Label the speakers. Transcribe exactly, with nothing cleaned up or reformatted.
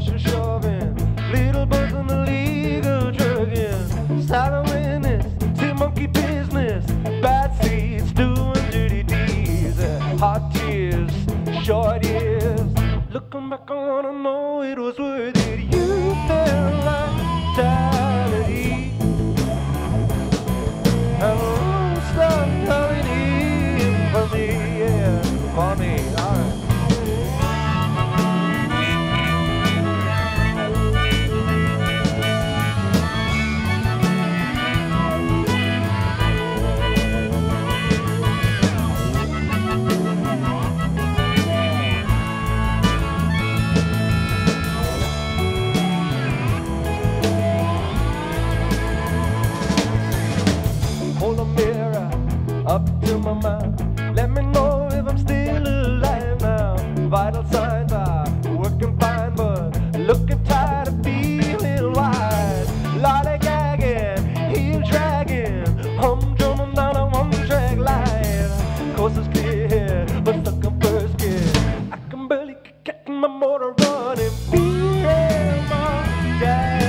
Speaker 1: pushing, shoving, little buzz in the legal drugging, silent witness, see monkey business, bad seeds doing dirty deeds, hot tears, short years. Looking back, I wanna know it was worth it. You felt like vitality, and the room started coming in for me, yeah, for me. All right. Hold a mirror up to my mouth. Let me know if I'm still alive now. Vital signs are working fine, but looking tired of feeling wide. Lollygagging, heel dragging, humdrumming down a one-track line. Course is clear, but stuck in first gear. I can barely get my motor running. Feel my dad.